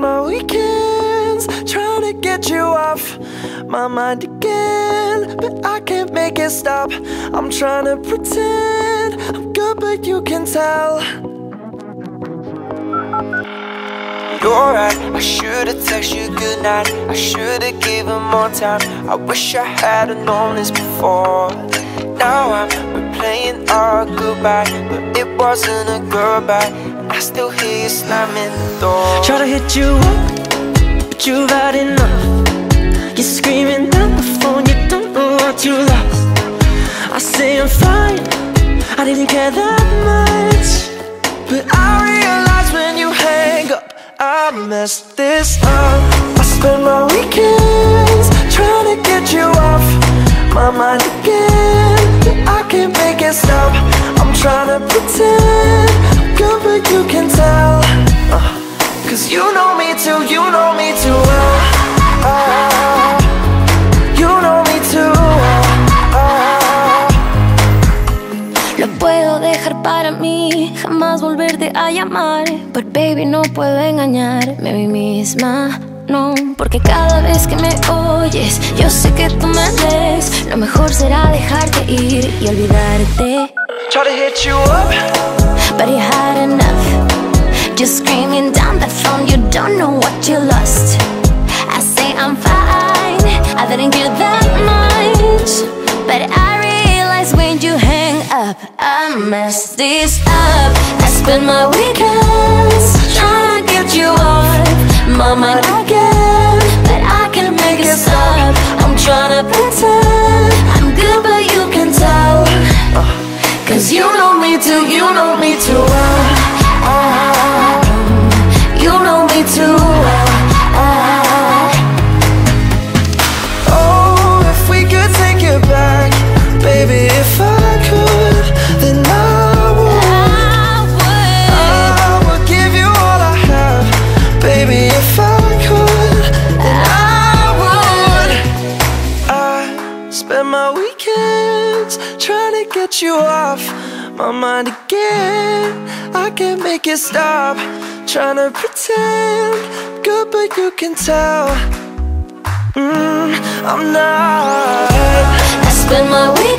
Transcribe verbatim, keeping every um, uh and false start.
spend my weekends trying to get you off my mind again, but I can't make it stop. I'm trying to pretend I'm good, but you can tell. You're right, I should've texted you goodnight. I should've given more time. I wish I had've known this before. Now I'm replaying our goodbye, but it wasn't a goodbye, and I still hear you slamming the door. Try to hit you up, but you've had enough. You're screaming down the phone, you don't know what you lost. I say I'm fine, I didn't care that much, but I realize when you hang up, I messed this up. I spend my weekends trying to get you off my mind again, but I can't make it stop. I'm trying to pretend I'm good, but you can tell, uh, cause you know me too, you know me too well, uh, you know me too well, uh. Lo puedo dejar para mí, jamás volverte a llamar, but baby no puedo engañarme a mí misma. No, porque cada vez que me oyes, yo sé que tú me ves. Lo mejor será dejarte ir y olvidarte. Try to hit you up, but you had enough. Just screaming down the phone, you don't know what you lost. I say I'm fine, I didn't care that much, but I realize when you hang up, I messed this up. I spend my weekends trying to get you off my mind again, but I can't make it stop. I'm trying to pretend I'm good, but you can tell, cause you know me too, you know me too well, uh, you know me too well, uh. Oh, if we could take it back, baby, if I could, then I would, I would. I would give you all I have, baby, if I could, then I would. I spend my weekends trying to get you off my mind again. I can't make it stop. Trying to pretend good, but you can tell, mm, I'm not. I spend my weekends